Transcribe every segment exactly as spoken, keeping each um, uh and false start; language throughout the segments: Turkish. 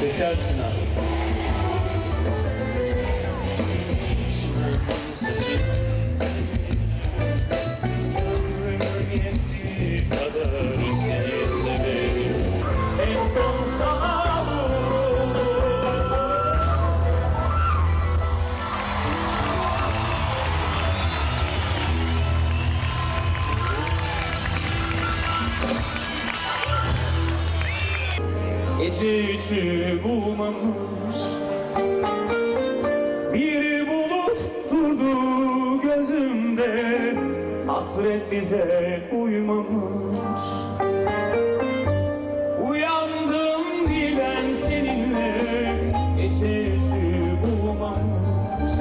Muhteşemsin abi. Ömrümün yettiği kadar seni severim. En son sana vuruldum. Gece içi bulmamış bir bulut durdu gözümde, hasret bize uymamış. Uyandım bir ben seninle, gece içi bulmamış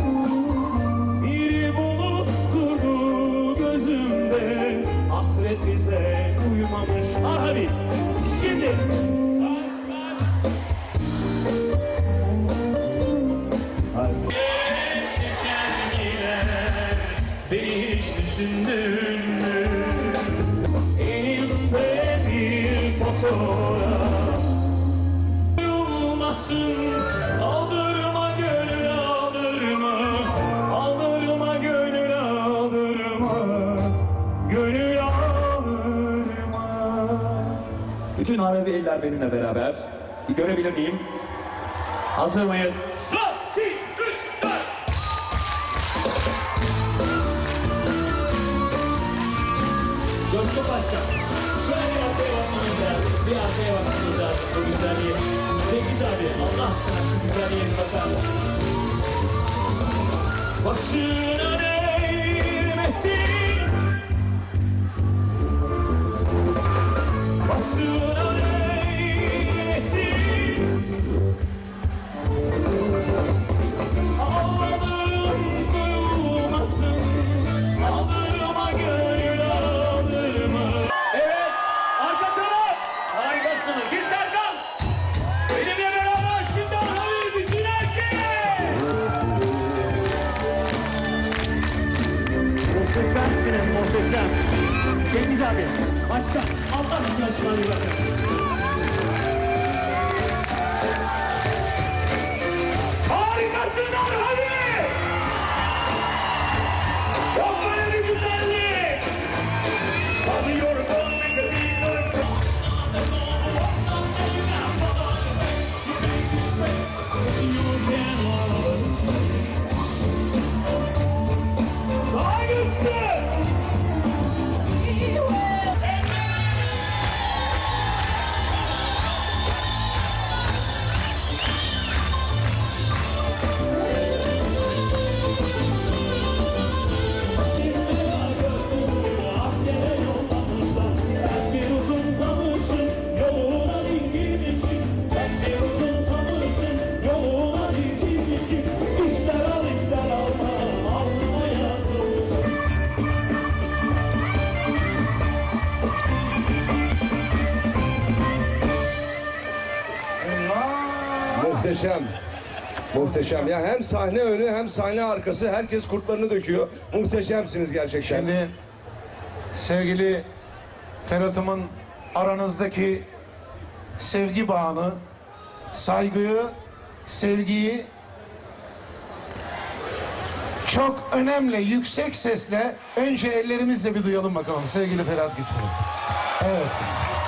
bir bulut durdu gözümde, hasret bize uymamış. Ah hadi şimdi. Beni hiç düşündün mü? Elimde bir fotoğraf. Duyulmasın, aldırma gönül aldırma. Aldırma gönül aldırma. Gönül aldırma. Bütün Arabi eller benimle beraber. Bir görebilir miyim? Hazır mıyız? Son, iki, üç, dört. Coşku başla. Şöyle bir arkaya bakmamız lazım. Bir arkaya bakmamız lazım. Bu güzelliğe. Cengiz abi, Allah aşkına şu güzelliğe bir bakar mısın? Başına değmesin. Başına değmesin. Ağladım duyulmasın. Aldırma gönül aldırma. Evet, arka taraf. Harikasınız. Bir Serkan. Benimle beraber şimdi Arabi bütün erkek. Muhteşemsiniz, muhteşem. Cengiz abi, başla. Allah aşkına şuna bir bakın. Harikasın Arabi. Yok böyle bir güzellik. Alıyor kolunu bir noise. Daha güçlü. Muhteşem. Muhteşem. Ya hem sahne önü hem sahne arkası herkes kurtlarını döküyor. Muhteşemsiniz gerçekten. Şimdi sevgili Ferhat'ımın aranızdaki sevgi bağını, saygıyı, sevgiyi çok önemli, yüksek sesle önce ellerimizle bir duyalım bakalım sevgili Ferhat Güçlü. Evet.